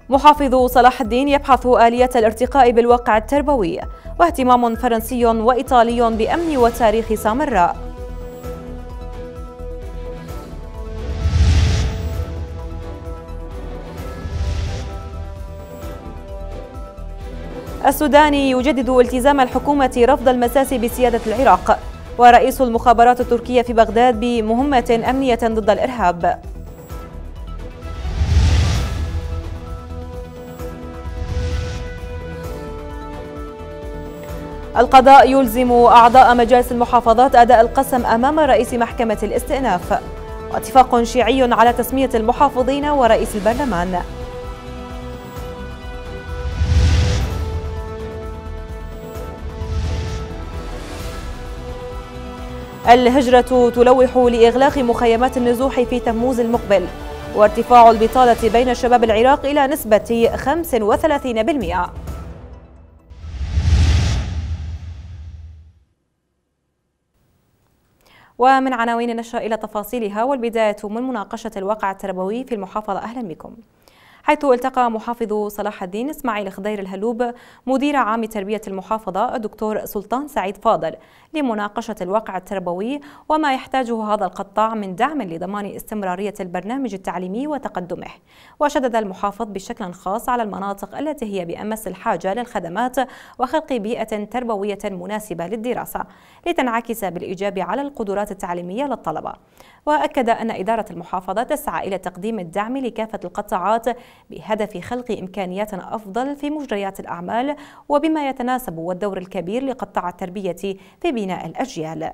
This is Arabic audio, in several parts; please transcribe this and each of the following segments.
محافظ صلاح الدين يبحث آلية الارتقاء بالواقع التربوي، واهتمام فرنسي وإيطالي بأمن وتاريخ سامراء. السوداني يجدد التزام الحكومة رفض المساس بسيادة العراق، ورئيس المخابرات التركية في بغداد بمهمة أمنية ضد الإرهاب. القضاء يلزم أعضاء مجالس المحافظات أداء القسم أمام رئيس محكمة الاستئناف، واتفاق شيعي على تسمية المحافظين ورئيس البرلمان. الهجرة تلوح لإغلاق مخيمات النزوح في تموز المقبل، وارتفاع البطالة بين شباب العراق إلى نسبة 35%. ومن عناوين النشرة إلى تفاصيلها، والبداية من مناقشة الواقع التربوي في المحافظة. أهلا بكم. حيث التقى محافظ صلاح الدين إسماعيل خضير الهلوب مدير عام تربية المحافظة الدكتور سلطان سعيد فاضل لمناقشة الواقع التربوي وما يحتاجه هذا القطاع من دعم لضمان استمرارية البرنامج التعليمي وتقدمه. وشدد المحافظ بشكل خاص على المناطق التي هي بأمس الحاجة للخدمات وخلق بيئة تربوية مناسبة للدراسة لتنعكس بالإيجاب على القدرات التعليمية للطلبة. وأكد أن إدارة المحافظة تسعى إلى تقديم الدعم لكافة القطاعات بهدف خلق إمكانيات أفضل في مجريات الأعمال وبما يتناسب والدور الكبير لقطاع التربية في بناء الأجيال.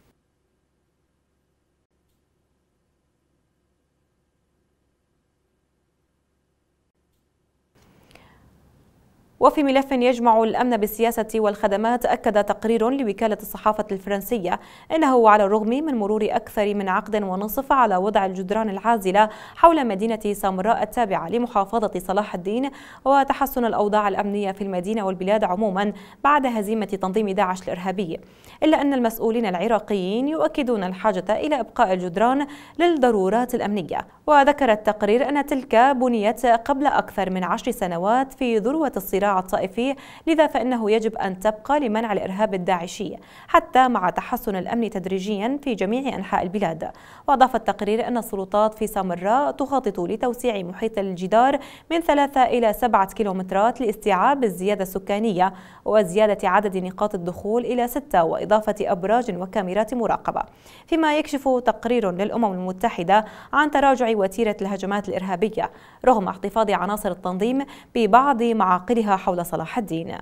وفي ملف يجمع الأمن بالسياسة والخدمات، أكد تقرير لوكالة الصحافة الفرنسية أنه على الرغم من مرور أكثر من عقد ونصف على وضع الجدران العازلة حول مدينة سامراء التابعة لمحافظة صلاح الدين وتحسن الأوضاع الأمنية في المدينة والبلاد عموما بعد هزيمة تنظيم داعش الإرهابي، إلا أن المسؤولين العراقيين يؤكدون الحاجة إلى إبقاء الجدران للضرورات الأمنية. وذكر التقرير أن تلك بنيت قبل أكثر من 10 سنوات في ذروة الصراع الطائفي، لذا فإنه يجب أن تبقى لمنع الإرهاب الداعشي حتى مع تحسن الأمن تدريجيا في جميع أنحاء البلاد. وأضاف التقرير أن السلطات في سامراء تخطط لتوسيع محيط الجدار من 3 إلى 7 كيلومترات لاستيعاب الزيادة السكانية وزيادة عدد نقاط الدخول إلى 6، وإضافة أبراج وكاميرات مراقبة. فيما يكشف تقرير للأمم المتحدة عن تراجع وتيرة الهجمات الإرهابية رغم احتفاظ عناصر التنظيم ببعض معاقلها حول صلاح الدين.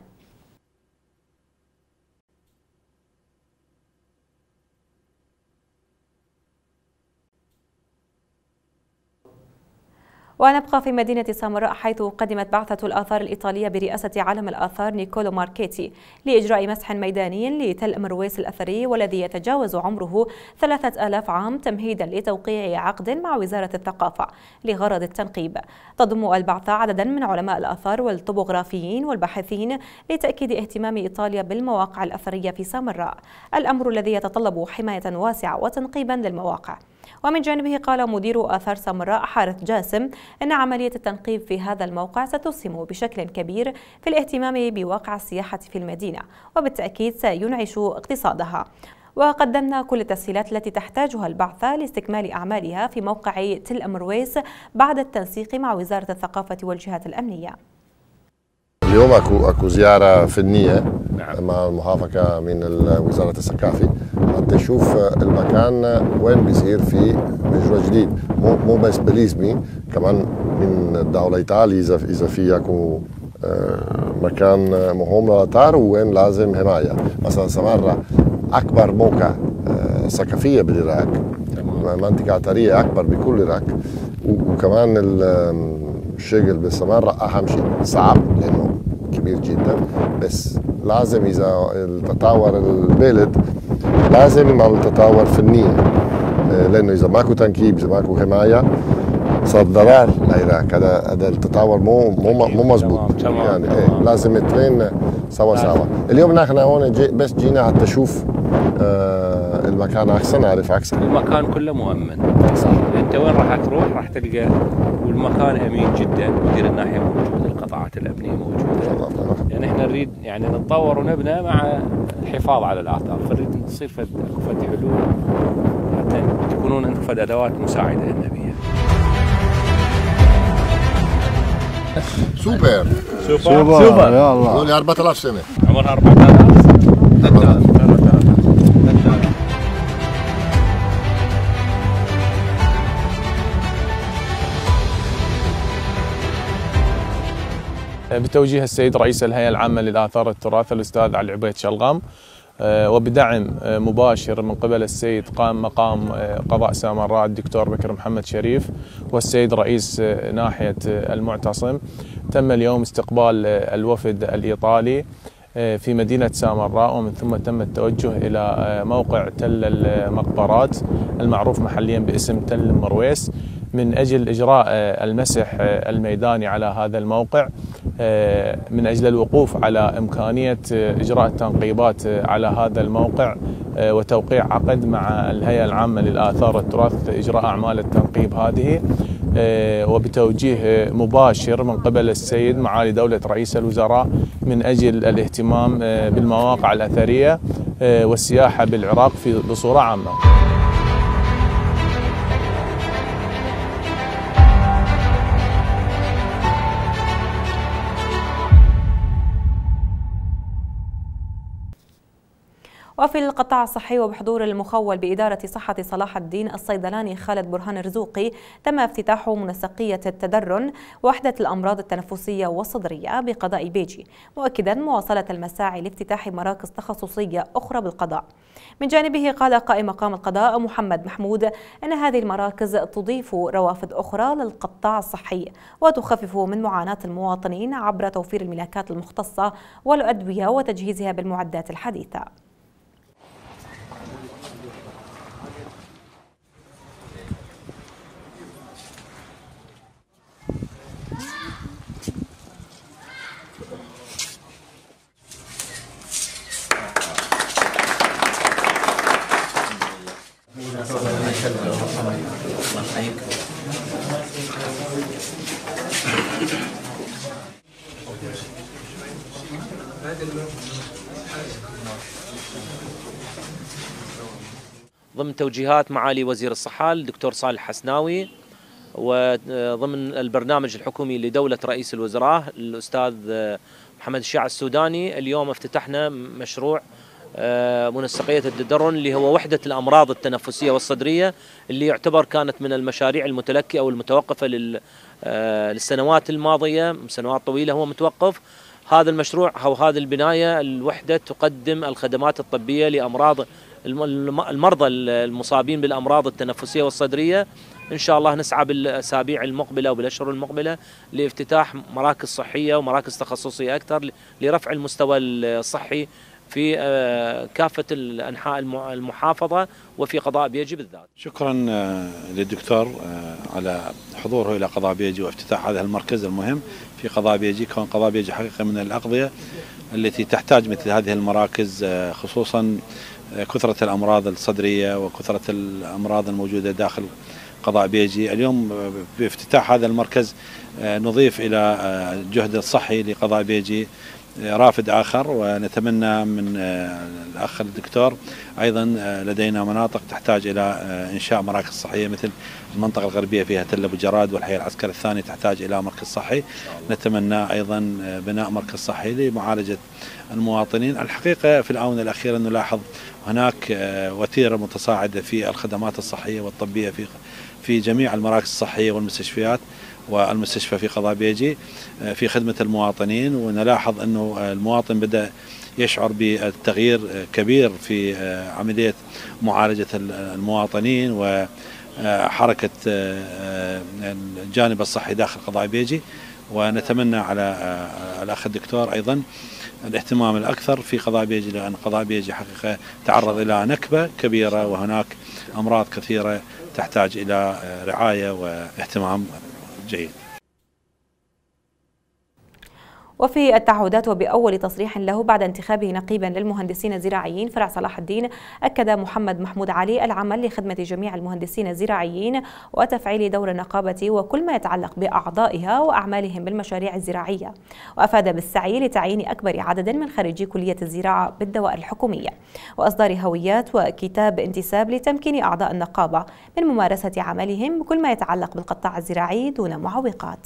ونبقى في مدينة سامراء، حيث قدمت بعثة الآثار الإيطالية برئاسة عالم الآثار نيكولو ماركيتي لإجراء مسح ميداني لتل مرويس الأثري والذي يتجاوز عمره 3000 عام، تمهيدا لتوقيع عقد مع وزارة الثقافة لغرض التنقيب. تضم البعثة عددا من علماء الآثار والطبوغرافيين والباحثين لتأكيد اهتمام إيطاليا بالمواقع الأثرية في سامراء، الأمر الذي يتطلب حماية واسعة وتنقيبا للمواقع. ومن جانبه قال مدير آثار سامراء حارث جاسم أن عملية التنقيب في هذا الموقع ستسهم بشكل كبير في الاهتمام بواقع السياحة في المدينة، وبالتأكيد سينعش اقتصادها. وقدمنا كل التسهيلات التي تحتاجها البعثة لاستكمال أعمالها في موقع تل مرويس بعد التنسيق مع وزارة الثقافة والجهات الأمنية. اليوم اكو زياره فنيه مع المحافظه من وزاره الثقافه حتى نشوف المكان وين بيصير في مجرى جديد، مو بس باليزمي، كمان من الدوله ايطاليا اذا في اكو مكان مهم للاثار وين لازم حمايه. مثلا سامراء اكبر موقع ثقافيه بالعراق، منطقه اثريه اكبر بكل العراق، وكمان الشغل بسامراء اهم شيء صعب لانه كبير جدا، بس لازم اذا تطور البلد لازم تطور فنيا، لانه اذا ماكو تنكيب، اذا ماكو حمايه صار ضرر للعراق. هذا التطور مو مضبوط، يعني لازم الاثنين سوا. اليوم نحن هون بس جينا حتى نشوف المكان أحسن، أعرف أكثر. المكان كله مؤمن، صح. أنت وين راح تروح راح تلقى والمكان أمين جدا، مدير الناحية موجود، القطاعات الأمنية موجودة. يعني احنا نريد يعني نتطور ونبنى مع الحفاظ على الآثار، فنريد تصير فد حلول حتى تكونون عندكم فد أدوات مساعدة النبية. سوبر يا الله. قولي 4000 سنة. عمرها 4000. بتوجيه السيد رئيس الهيئة العامة للآثار التراث الأستاذ علي عبيد شلغام، وبدعم مباشر من قبل السيد قام مقام قضاء سامراء الدكتور بكر محمد شريف والسيد رئيس ناحية المعتصم، تم اليوم استقبال الوفد الإيطالي في مدينة سامراء، ومن ثم تم التوجه إلى موقع تل المقبرات المعروف محليا باسم تل المرويس من أجل إجراء المسح الميداني على هذا الموقع، من أجل الوقوف على إمكانية إجراء التنقيبات على هذا الموقع وتوقيع عقد مع الهيئة العامة للآثار والتراث إجراء أعمال التنقيب هذه، وبتوجيه مباشر من قبل السيد معالي دولة رئيس الوزراء من أجل الاهتمام بالمواقع الأثرية والسياحة بالعراق بصورة عامة. وفي القطاع الصحي وبحضور المخول بإدارة صحة صلاح الدين الصيدلاني خالد برهان الرزوقي، تم افتتاح منسقية التدرن وحدة الأمراض التنفسية والصدرية بقضاء بيجي، مؤكدا مواصلة المساعي لافتتاح مراكز تخصصية أخرى بالقضاء. من جانبه قال قائم مقام القضاء محمد محمود أن هذه المراكز تضيف روافد أخرى للقطاع الصحي وتخفف من معاناة المواطنين عبر توفير الملاكات المختصة والأدوية وتجهيزها بالمعدات الحديثة. ضمن توجيهات معالي وزير الصحة الدكتور صالح حسناوي، وضمن البرنامج الحكومي لدولة رئيس الوزراء الأستاذ محمد الشاع السوداني، اليوم افتتحنا مشروع منسقية التدرن اللي هو وحدة الأمراض التنفسية والصدرية، اللي يعتبر كانت من المشاريع المتلكئة أو المتوقفة للسنوات الماضية، سنوات طويلة هو متوقف. هذا المشروع أو هذه البناية الوحدة تقدم الخدمات الطبية لأمراض المرضى المصابين بالأمراض التنفسية والصدرية. إن شاء الله نسعى بالأسابيع المقبلة وبالأشهر المقبلة لافتتاح مراكز صحية ومراكز تخصصية أكثر لرفع المستوى الصحي في كافة الأنحاء المحافظة وفي قضاء بيجي بالذات. شكرا للدكتور على حضوره إلى قضاء بيجي وافتتاح هذا المركز المهم في قضاء بيجي. كون قضاء بيجي حقيقة من الأقضية التي تحتاج مثل هذه المراكز، خصوصا كثرة الأمراض الصدرية وكثرة الأمراض الموجودة داخل قضاء بيجي. اليوم بافتتاح هذا المركز نضيف إلى الجهد الصحي لقضاء بيجي رافد آخر، ونتمنى من الأخ الدكتور أيضا لدينا مناطق تحتاج إلى إنشاء مراكز صحية، مثل المنطقة الغربية فيها تل أبو جراد والحي العسكري الثاني تحتاج إلى مركز صحي. نتمنى أيضا بناء مركز صحي لمعالجة المواطنين. الحقيقة في الآونة الأخيرة نلاحظ هناك وتيرة متصاعدة في الخدمات الصحية والطبية في جميع المراكز الصحية والمستشفيات والمستشفى في قضاء بيجي في خدمة المواطنين، ونلاحظ أنه المواطن بدأ يشعر بالتغيير كبير في عملية معالجة المواطنين وحركة الجانب الصحي داخل قضاء بيجي. ونتمنى على الأخ الدكتور أيضا الاهتمام الأكثر في قضاء بيجي، لأن قضاء بيجي حقيقة تعرض إلى نكبة كبيرة وهناك أمراض كثيرة تحتاج إلى رعاية واهتمام جيد. وفي التعهدات وبأول تصريح له بعد انتخابه نقيبا للمهندسين الزراعيين فرع صلاح الدين، أكد محمد محمود علي العمل لخدمة جميع المهندسين الزراعيين وتفعيل دور النقابة وكل ما يتعلق بأعضائها وأعمالهم بالمشاريع الزراعية، وأفاد بالسعي لتعيين أكبر عدد من خريجي كلية الزراعة بالدوائر الحكومية وإصدار هويات وكتاب انتساب لتمكين أعضاء النقابة من ممارسة عملهم بكل ما يتعلق بالقطاع الزراعي دون معوقات.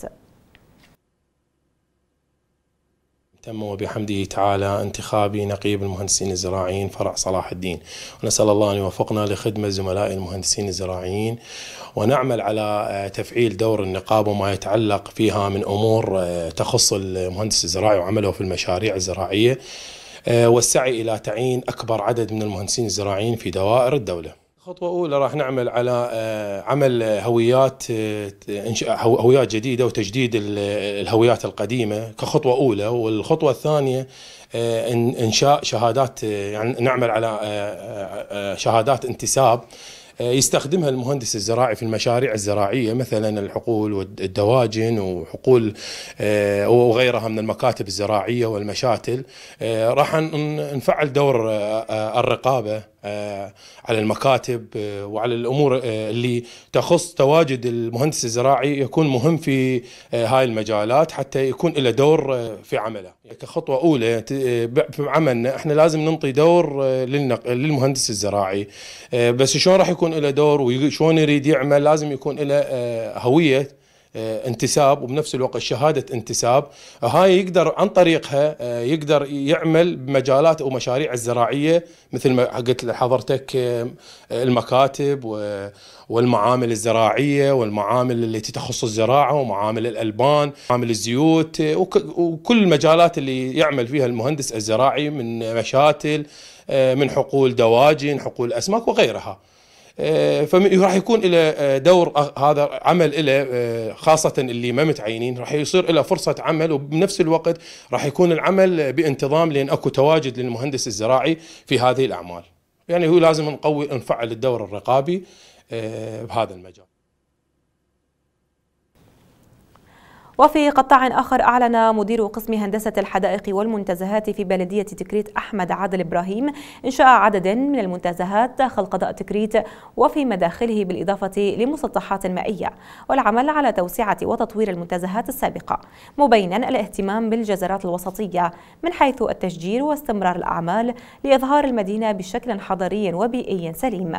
تم وبحمده تعالى انتخاب نقيب المهندسين الزراعيين فرع صلاح الدين، ونسأل الله أن يوفقنا لخدمة زملاء المهندسين الزراعيين، ونعمل على تفعيل دور النقابة وما يتعلق فيها من أمور تخص المهندس الزراعي وعمله في المشاريع الزراعية، والسعي إلى تعيين أكبر عدد من المهندسين الزراعيين في دوائر الدولة. خطوة أولى راح نعمل على عمل هويات جديدة وتجديد الهويات القديمة كخطوة أولى، والخطوة الثانية إنشاء شهادات، يعني نعمل على شهادات انتساب يستخدمها المهندس الزراعي في المشاريع الزراعية، مثلا الحقول والدواجن وحقول وغيرها من المكاتب الزراعية والمشاتل. راح نفعل دور الرقابة على المكاتب وعلى الأمور اللي تخص تواجد المهندس الزراعي، يكون مهم في هاي المجالات حتى يكون له دور في عمله. كخطوة أولى في عملنا احنا لازم ننطي دور للمهندس الزراعي، بس شلون راح يكون له دور وشلون يريد يعمل؟ لازم يكون له هوية انتساب وبنفس الوقت شهادة انتساب، هاي يقدر عن طريقها يقدر يعمل بمجالات ومشاريع الزراعية مثل ما قلت لحضرتك، المكاتب والمعامل الزراعية والمعامل التي تخص الزراعة ومعامل الألبان، معامل الزيوت، وكل المجالات اللي يعمل فيها المهندس الزراعي من مشاتل، من حقول دواجن، حقول أسماك وغيرها. فراح يكون له دور، هذا عمل له خاصة اللي ما متعينين راح يصير له فرصة عمل، وبنفس الوقت راح يكون العمل بانتظام لأن اكو تواجد للمهندس الزراعي في هذه الأعمال. يعني هو لازم نفعل الدور الرقابي بهذا المجال. وفي قطاع آخر، أعلن مدير قسم هندسة الحدائق والمنتزهات في بلدية تكريت أحمد عادل إبراهيم إنشاء عدد من المنتزهات داخل قضاء تكريت وفي مداخله، بالإضافة لمسطحات مائية، والعمل على توسعة وتطوير المنتزهات السابقة، مبينا الاهتمام بالجزرات الوسطية من حيث التشجير واستمرار الأعمال لإظهار المدينة بشكل حضري وبيئي سليم.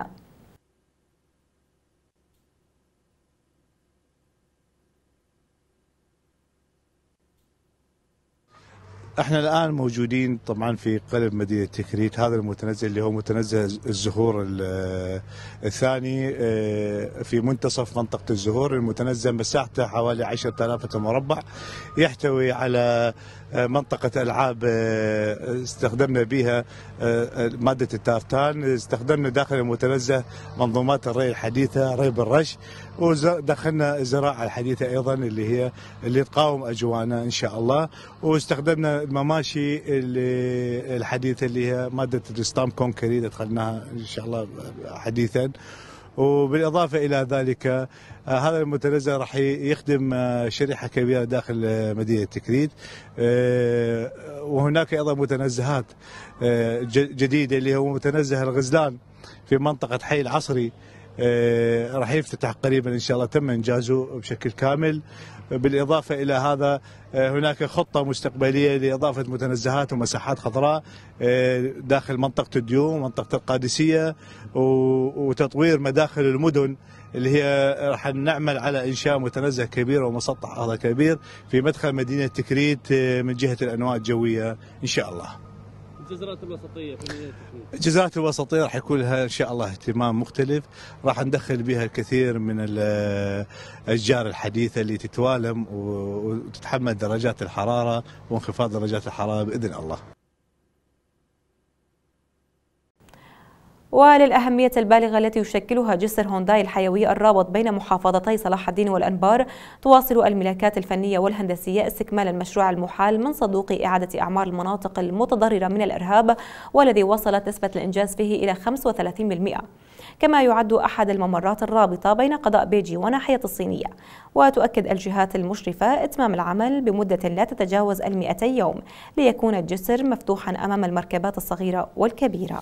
احنا الان موجودين طبعا في قلب مدينه تكريت. هذا المتنزه اللي هو متنزه الزهور الثاني في منتصف منطقه الزهور. المتنزه مساحته حوالي 10,000 متر مربع، يحتوي على منطقة ألعاب استخدمنا بها مادة التارتان، استخدمنا داخل المتنزه منظومات الري الحديثة، ري بالرش، ودخلنا الزراعة الحديثة أيضا اللي تقاوم أجوانا إن شاء الله، واستخدمنا المماشي الحديثة اللي هي مادة الستام كونكريت دخلناها إن شاء الله حديثا. وبالإضافة إلى ذلك هذا المتنزه راح يخدم شريحة كبيرة داخل مدينة تكريت. وهناك أيضا متنزهات جديدة اللي هو متنزه الغزلان في منطقة حي العصري، راح يفتتح قريبا إن شاء الله، تم إنجازه بشكل كامل. بالإضافة إلى هذا هناك خطة مستقبلية لإضافة متنزهات ومساحات خضراء داخل منطقة الديوم ومنطقة القادسية، وتطوير مداخل المدن اللي هي راح نعمل على إنشاء متنزه كبير ومسطح أرض كبير في مدخل مدينة تكريت من جهة الأنواع الجوية إن شاء الله. الجزرات الوسطية في مدينة تكريت، الجزرات الوسطية راح يكون لها إن شاء الله اهتمام مختلف، راح ندخل بها الكثير من الأشجار الحديثة اللي تتوالم وتتحمل درجات الحرارة وانخفاض درجات الحرارة بإذن الله. وللأهمية البالغة التي يشكلها جسر هونداي الحيوي الرابط بين محافظتي صلاح الدين والأنبار، تواصل الملاكات الفنية والهندسية استكمال المشروع المحال من صندوق إعادة أعمار المناطق المتضررة من الإرهاب، والذي وصلت نسبة الإنجاز فيه إلى 35%. كما يعد أحد الممرات الرابطة بين قضاء بيجي وناحية الصينية. وتؤكد الجهات المشرفة إتمام العمل بمدة لا تتجاوز 200 يوم ليكون الجسر مفتوحا أمام المركبات الصغيرة والكبيرة.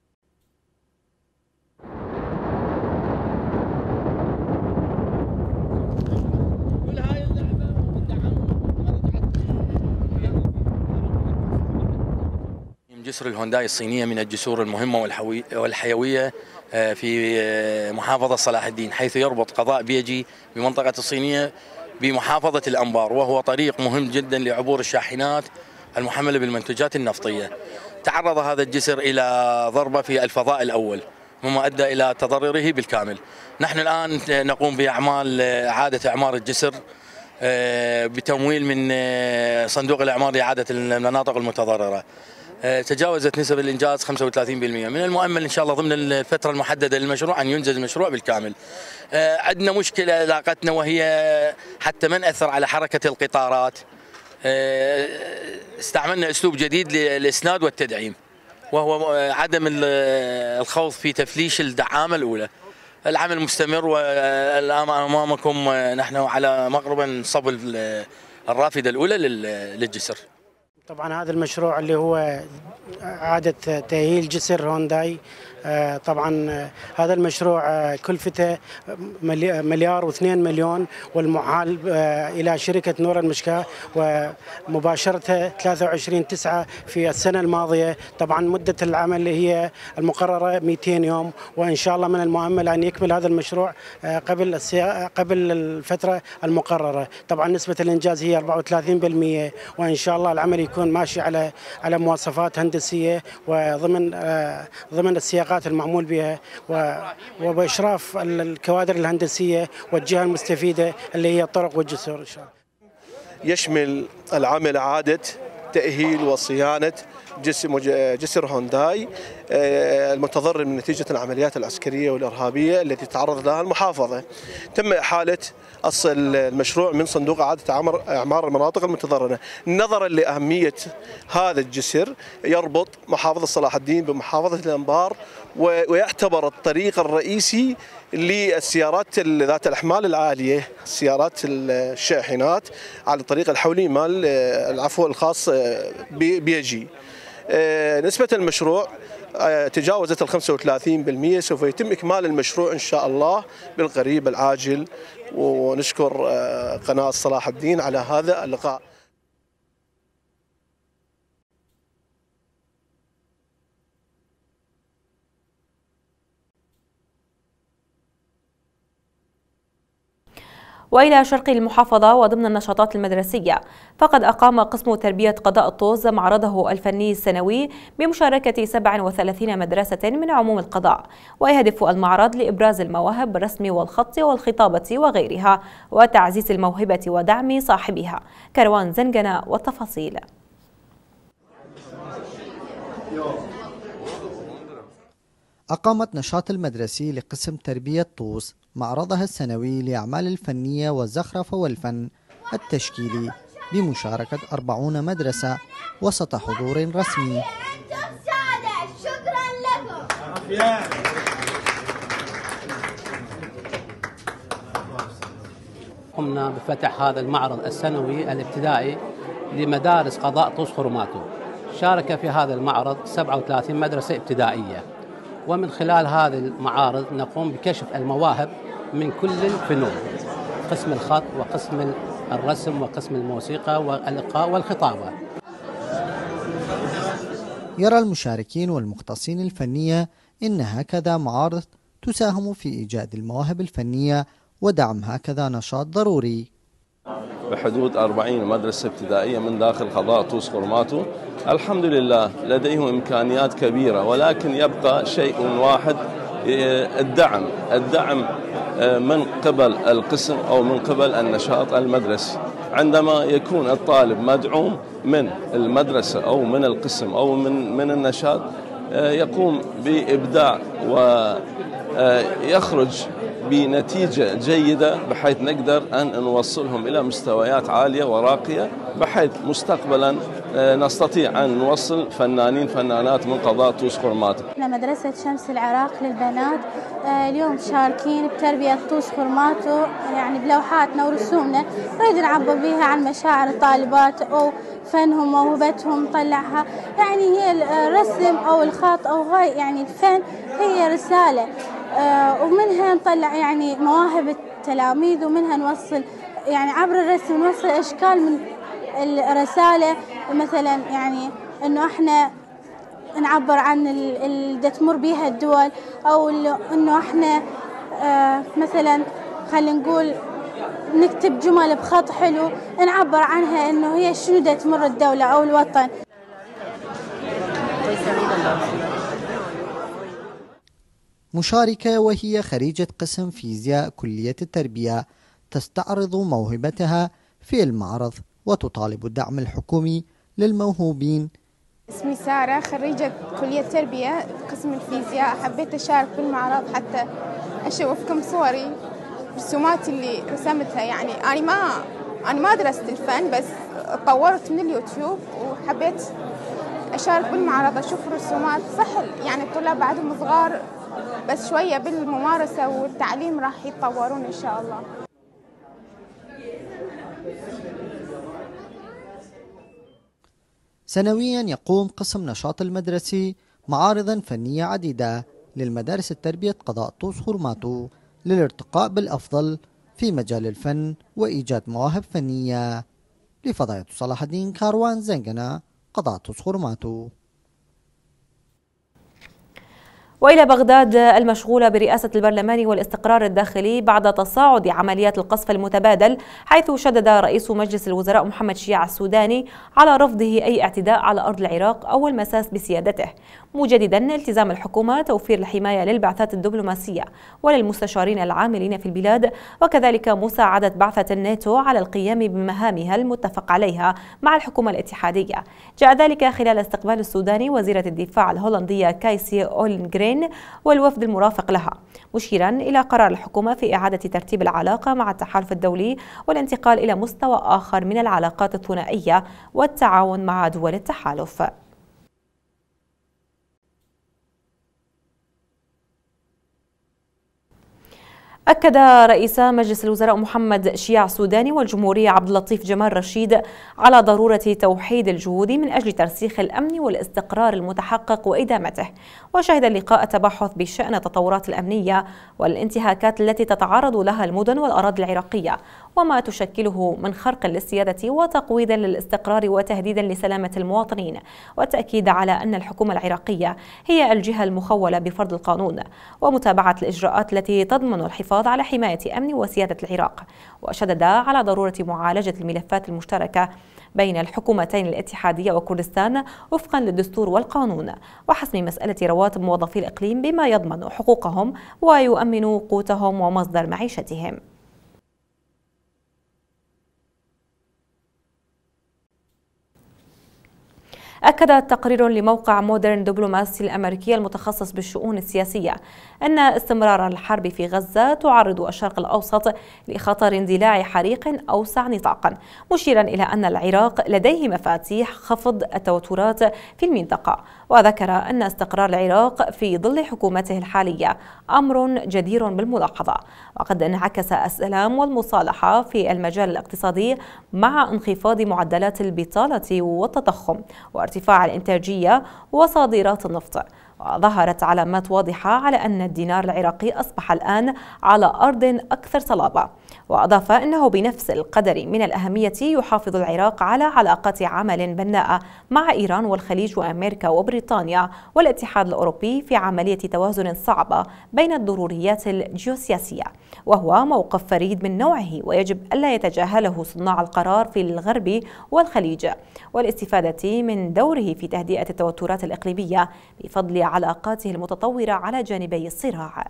جسر الهونداي الصينية من الجسور المهمة والحيوية في محافظة صلاح الدين، حيث يربط قضاء بيجي بمنطقة الصينية بمحافظة الأنبار، وهو طريق مهم جدا لعبور الشاحنات المحملة بالمنتجات النفطية. تعرض هذا الجسر إلى ضربة في الفضاء الأول، مما أدى إلى تضرره بالكامل. نحن الآن نقوم بأعمال إعادة إعمار الجسر بتمويل من صندوق الإعمار لإعادة المناطق المتضررة. تجاوزت نسب الإنجاز 35%. من المؤمل إن شاء الله ضمن الفترة المحددة للمشروع أن ينجز المشروع بالكامل. عندنا مشكلة لاقتنا، وهي حتى ما نأثر على حركة القطارات استعملنا أسلوب جديد للإسناد والتدعيم، وهو عدم الخوض في تفليش الدعامة الأولى. العمل مستمر، والآن أمامكم نحن على مقربة صب الرافدة الأولى للجسر. طبعا هذا المشروع اللي هو إعادة تأهيل جسر هونداي، طبعا هذا المشروع كلفته 1,200,000,000، والمعال إلى شركة نور المشكاة ومباشرته 23/9 في السنة الماضية. طبعا مدة العمل هي المقررة 200 يوم، وإن شاء الله من المؤمل أن يكمل هذا المشروع قبل الفترة المقررة. طبعا نسبة الإنجاز هي 34%، وإن شاء الله العمل يكون ماشي على مواصفات هندسية وضمن السياقات المعمول بها، وبإشراف الكوادر الهندسية والجهة المستفيدة اللي هي الطرق والجسور إن شاء الله. يشمل العمل إعادة تأهيل وصيانة جسر هونداي المتضرر من نتيجة العمليات العسكرية والإرهابية التي تعرض لها المحافظة. تم إحالة أصل المشروع من صندوق إعادة إعمار المناطق المتضررة. نظرا لأهمية هذا الجسر يربط محافظة صلاح الدين بمحافظة الأنبار، ويعتبر الطريق الرئيسي للسيارات ذات الأحمال العالية، سيارات الشاحنات على الطريق الحولي مال الخاص بيجي. نسبة المشروع تجاوزت 35%. سوف يتم إكمال المشروع إن شاء الله بالقريب العاجل، ونشكر قناة صلاح الدين على هذا اللقاء. وإلى شرق المحافظة وضمن النشاطات المدرسية، فقد أقام قسم تربية قضاء الطوز معرضه الفني السنوي بمشاركة 37 مدرسة من عموم القضاء، ويهدف المعرض لإبراز المواهب بالرسم والخط والخطابة وغيرها، وتعزيز الموهبة ودعم صاحبها. كروان زنجنة والتفاصيل. أقامت نشاط المدرسي لقسم تربية طوس معرضها السنوي لأعمال الفنية والزخرفة والفن التشكيلي بمشاركة 40 مدرسة وسط حضور رسمي. قمنا بفتح هذا المعرض السنوي الابتدائي لمدارس قضاء طوس خرماتو. شارك في هذا المعرض 37 مدرسة ابتدائية، ومن خلال هذه المعارض نقوم بكشف المواهب من كل الفنون، قسم الخط وقسم الرسم وقسم الموسيقى والإلقاء والخطابة. يرى المشاركين والمختصين الفنية إن هكذا معارض تساهم في إيجاد المواهب الفنية ودعم هكذا نشاط ضروري. بحدود 40 مدرسة ابتدائية من داخل قضاء طوس خرماتو، الحمد لله لديهم إمكانيات كبيرة، ولكن يبقى شيء واحد، الدعم من قبل القسم أو من قبل النشاط المدرسي. عندما يكون الطالب مدعوم من المدرسة أو من القسم أو من النشاط، يقوم بإبداع ويخرج بنتيجة جيدة بحيث نقدر أن نوصلهم إلى مستويات عالية وراقية، بحيث مستقبلا نستطيع أن نوصل فنانات من قضاء طوس خرماتو. احنا مدرسة شمس العراق للبنات اليوم شاركين بتربية طوس خرماتو، يعني بلوحاتنا ورسومنا نريد نعبر بها عن مشاعر الطالبات أو فنهم وموهبتهم نطلعها. يعني هي الرسم أو الخط أو هاي يعني الفن هي رسالة، ومنها نطلع يعني مواهب التلاميذ، ومنها نوصل يعني عبر الرسم نوصل أشكال من الرسالة، مثلا يعني إنه إحنا نعبر عن اللي تمر بيها الدول، أو إنه إحنا مثلا خلينا نقول نكتب جمل بخط حلو نعبر عنها إنه هي شنو تمر الدولة أو الوطن. مشاركة وهي خريجة قسم فيزياء كلية التربية تستعرض موهبتها في المعرض وتطالب الدعم الحكومي للموهوبين. اسمي سارة، خريجة كلية تربية قسم الفيزياء. حبيت أشارك بالمعرض حتى أشوفكم صوري رسوماتي اللي رسمتها. يعني أنا ما درست الفن، بس طورت من اليوتيوب وحبيت أشارك بالمعرض أشوف رسومات. صح يعني الطلاب بعدهم صغار، بس شوية بالممارسة والتعليم راح يتطورون إن شاء الله. سنويا يقوم قسم نشاط المدرسي معارضا فنية عديدة للمدارس التربية قضاء طوس خرماتو للارتقاء بالأفضل في مجال الفن وإيجاد مواهب فنية. لفضيلة صلاح الدين كاروان زنقنا، قضاء طوس خرماتو. وإلى بغداد المشغولة برئاسة البرلمان والاستقرار الداخلي بعد تصاعد عمليات القصف المتبادل، حيث شدد رئيس مجلس الوزراء محمد شيع السوداني على رفضه أي اعتداء على أرض العراق أو المساس بسيادته، مجددا التزام الحكومة توفير الحماية للبعثات الدبلوماسية وللمستشارين العاملين في البلاد، وكذلك مساعدة بعثة الناتو على القيام بمهامها المتفق عليها مع الحكومة الاتحادية. جاء ذلك خلال استقبال السوداني وزيرة الدفاع الهولندية كايسي أولنغرين والوفد المرافق لها، مشيرا إلى قرار الحكومة في إعادة ترتيب العلاقة مع التحالف الدولي والانتقال إلى مستوى آخر من العلاقات الثنائية والتعاون مع دول التحالف. أكد رئيس مجلس الوزراء محمد شيع السوداني والجمهورية عبد اللطيف جمال رشيد على ضرورة توحيد الجهود من أجل ترسيخ الأمن والاستقرار المتحقق وإدامته، وشهد اللقاء تباحث بشأن التطورات الأمنية والانتهاكات التي تتعرض لها المدن والأراضي العراقية وما تشكله من خرق للسيادة وتقويض للاستقرار وتهديدا لسلامة المواطنين، والتأكيد على أن الحكومة العراقية هي الجهة المخولة بفرض القانون ومتابعة الإجراءات التي تضمن الحفاظ على حماية أمن وسيادة العراق، وشدد على ضرورة معالجة الملفات المشتركة بين الحكومتين الاتحادية وكردستان وفقا للدستور والقانون، وحسم مسألة رواتب موظفي الإقليم بما يضمن حقوقهم ويؤمن قوتهم ومصدر معيشتهم. أكد تقرير لموقع مودرن دبلوماسي الأمريكي المتخصص بالشؤون السياسية أن استمرار الحرب في غزة تعرض الشرق الأوسط لخطر اندلاع حريق أوسع نطاقا، مشيرا إلى أن العراق لديه مفاتيح خفض التوترات في المنطقة، وذكر أن استقرار العراق في ظل حكومته الحالية أمر جدير بالملاحظة، وقد انعكس السلام والمصالحة في المجال الاقتصادي مع انخفاض معدلات البطالة والتضخم وارتفاع الإنتاجية وصادرات النفط. وظهرت علامات واضحة على أن الدينار العراقي أصبح الآن على أرض أكثر صلابة، وأضاف أنه بنفس القدر من الأهمية يحافظ العراق على علاقات عمل بناءة مع إيران والخليج وأمريكا وبريطانيا والاتحاد الأوروبي في عملية توازن صعبة بين الضروريات الجيوسياسية، وهو موقف فريد من نوعه ويجب ألا يتجاهله صناع القرار في الغرب والخليج، والاستفادة من دوره في تهدئة التوترات الإقليمية بفضل علاقاته المتطورة على جانبي الصراع.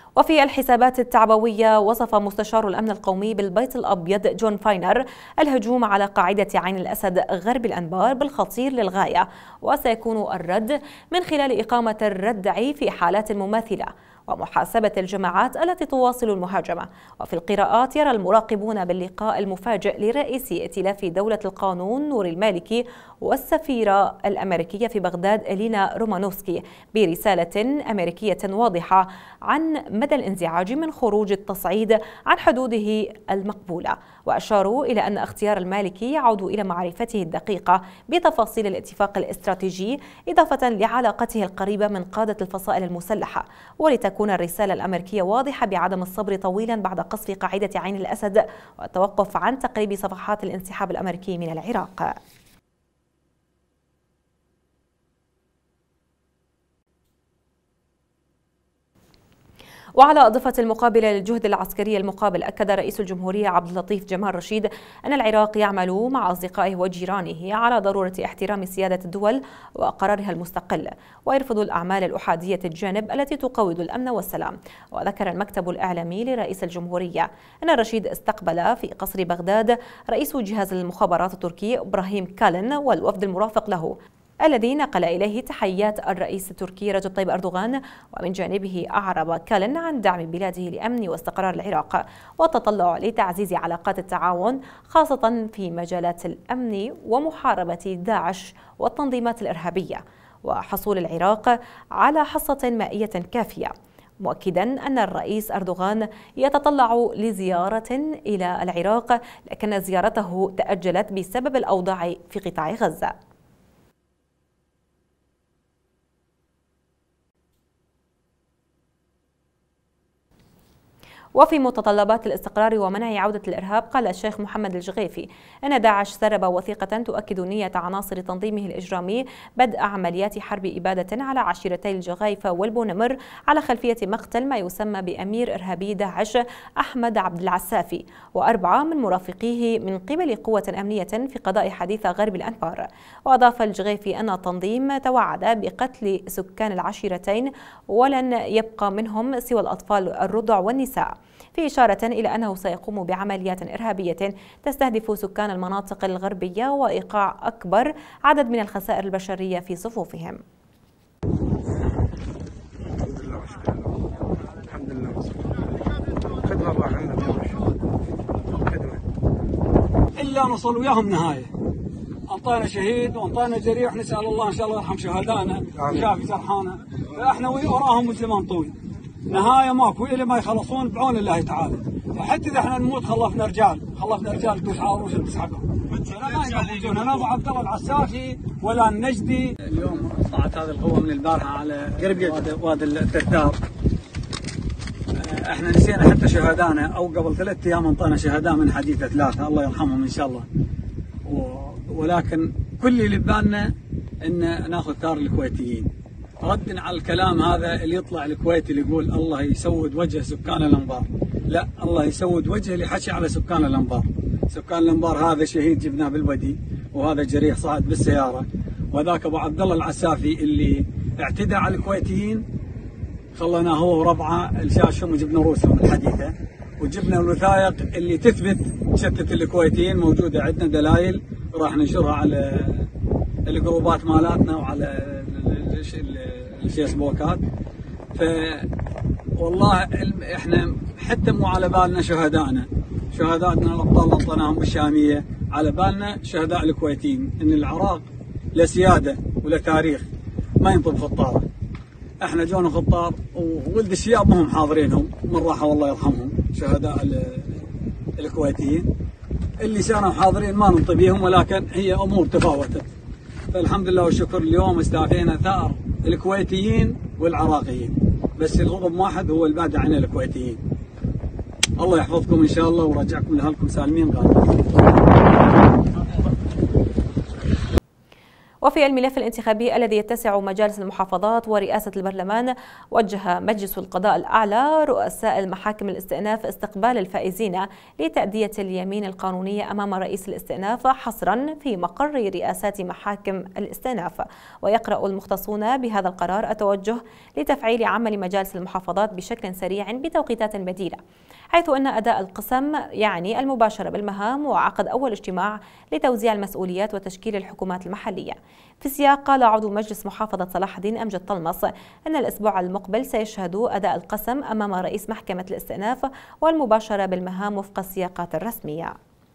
وفي الحسابات التعبوية، وصف مستشار الأمن القومي بالبيت الأبيض جون فاينر الهجوم على قاعدة عين الأسد غرب الأنبار بالخطير للغاية، وسيكون الرد من خلال إقامة الردع في حالات مماثلة ومحاسبة الجماعات التي تواصل المهاجمة. وفي القراءات، يرى المراقبون باللقاء المفاجئ لرئيس ائتلاف دولة القانون نور المالكي والسفيرة الأمريكية في بغداد إلينا رومانوفسكي برسالة أمريكية واضحة عن مدى الانزعاج من خروج التصعيد عن حدوده المقبولة، وأشاروا إلى أن اختيار المالكي يعود إلى معرفته الدقيقة بتفاصيل الاتفاق الاستراتيجي، إضافة لعلاقته القريبة من قادة الفصائل المسلحة، ولتكون الرسالة الأمريكية واضحة بعدم الصبر طويلا بعد قصف قاعدة عين الأسد والتوقف عن تقريب صفحات الانسحاب الأمريكي من العراق. وعلى الضفة المقابلة للجهد العسكري المقابل، أكد رئيس الجمهورية عبد اللطيف جمال رشيد أن العراق يعمل مع أصدقائه وجيرانه على ضرورة احترام سيادة الدول وقرارها المستقل، ويرفض الأعمال الأحادية الجانب التي تقوض الأمن والسلام. وذكر المكتب الإعلامي لرئيس الجمهورية أن رشيد استقبل في قصر بغداد رئيس جهاز المخابرات التركي إبراهيم كالن والوفد المرافق له، الذي نقل إليه تحيات الرئيس التركي رجب طيب أردوغان. ومن جانبه أعرب كالن عن دعم بلاده لأمن واستقرار العراق والتطلع لتعزيز علاقات التعاون، خاصة في مجالات الأمن ومحاربة داعش والتنظيمات الإرهابية، وحصول العراق على حصة مائية كافية، مؤكدا أن الرئيس أردوغان يتطلع لزيارة إلى العراق، لكن زيارته تأجلت بسبب الأوضاع في قطاع غزة. وفي متطلبات الاستقرار ومنع عودة الإرهاب، قال الشيخ محمد الجغيفي أن داعش سرب وثيقة تؤكد نية عناصر تنظيمه الإجرامي بدء عمليات حرب إبادة على عشيرتي الجغيفة والبونمر على خلفية مقتل ما يسمى بأمير إرهابي داعش أحمد عبد العسافي وأربعة من مرافقيه من قبل قوة أمنية في قضاء حديث غرب الأنبار. وأضاف الجغيفي أن التنظيم توعد بقتل سكان العشيرتين ولن يبقى منهم سوى الأطفال الرضع والنساء، في إشارة إلى أنه سيقوم بعمليات إرهابية تستهدف سكان المناطق الغربية وإيقاع أكبر عدد من الخسائر البشرية في صفوفهم. الحمد لله. خدمة الله عنا خدمة. إلا نصل وياهم نهاية. أنطانا شهيد وأنطانا جريح، نسأل الله إن شاء الله يرحم شهدائنا ويشافي جرحانا، فإحنا وراهم من زمان طويل. نهاية ماكو إلى ما يخلصون بعون الله تعالى، فحتى إذا احنا نموت خلفنا رجال تحاوروا شو تسحقهم. أنا ما يقبلون، أنا أبو عبد الله العسافي ولا النجدي. اليوم طلعت هذه القوة من البارحة على قرب وادي التردار. احنا نسينا حتى شهدانا، أو قبل 3 أيام انطانا شهداء من حديثة 3 الله يرحمهم إن شاء الله. ولكن كل اللي ببالنا إن ناخذ ثار الكويتيين. ردا على الكلام هذا اللي يطلع الكويتي اللي يقول الله يسود وجه سكان الانبار، لا، الله يسود وجه اللي حكي على سكان الانبار. سكان الانبار هذا شهيد جبناه بالودي، وهذا جريح صعد بالسياره، وذاك ابو عبد الله العسافي اللي اعتدى على الكويتيين خلنا هو وربعه الشاشهم وجبنا رؤوسهم الحديثه، وجبنا الوثائق اللي تثبت شتت الكويتيين، موجوده عندنا دلائل راح ننشرها على الجروبات مالاتنا وعلى الفيسبوكات. والله احنا حتى مو على بالنا شهدائنا الابطال اللي انطيناهم بالشاميه، على بالنا شهداء الكويتيين، ان العراق لا سياده ولا تاريخ، ما ينطب خطاره. احنا جونا خطار وولد الشياب ما هم حاضرينهم، من راحوا الله يرحمهم شهداء الكويتيين، اللي كانوا حاضرين ما ننطي بيهم، ولكن هي امور تفاوتت. فالحمد لله والشكر اليوم استعفينا ثار الكويتيين والعراقيين، بس الغضب واحد هو البعد عن الكويتيين. الله يحفظكم ان شاء الله ورجعكم لاهلكم سالمين غانمين. وفي الملف الانتخابي الذي يتسع مجالس المحافظات ورئاسة البرلمان، وجه مجلس القضاء الأعلى رؤساء المحاكم الاستئناف استقبال الفائزين لتأدية اليمين القانونية أمام رئيس الاستئناف حصرا في مقر رئاسات محاكم الاستئناف. ويقرأ المختصون بهذا القرار التوجه لتفعيل عمل مجالس المحافظات بشكل سريع بتوقيتات بديلة، حيث أن أداء القسم يعني المباشرة بالمهام وعقد أول اجتماع لتوزيع المسؤوليات وتشكيل الحكومات المحلية. في سياق قال عضو مجلس محافظة صلاح الدين أمجد طلمس أن الأسبوع المقبل سيشهد أداء القسم أمام رئيس محكمة الاستئناف والمباشرة بالمهام وفق السياقات الرسمية.